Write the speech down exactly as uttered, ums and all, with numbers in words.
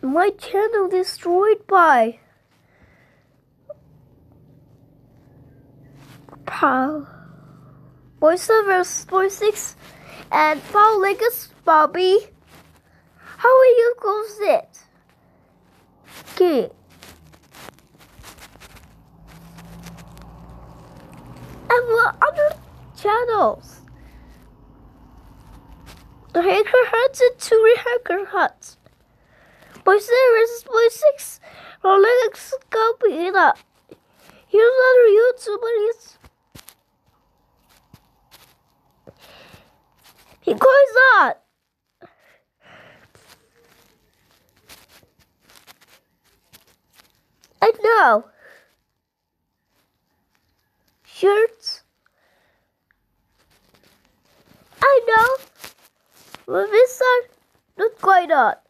My channel destroyed by Paul Voiceover six and Paul Legaspi. How will you close it? Okay. And what other channels? The Hacker Huts and two Hacker Huts. Voiceover six Paul Legaspi. Here's other YouTubers. He goes on. I know. Shirts. I know. But this time, not quite on.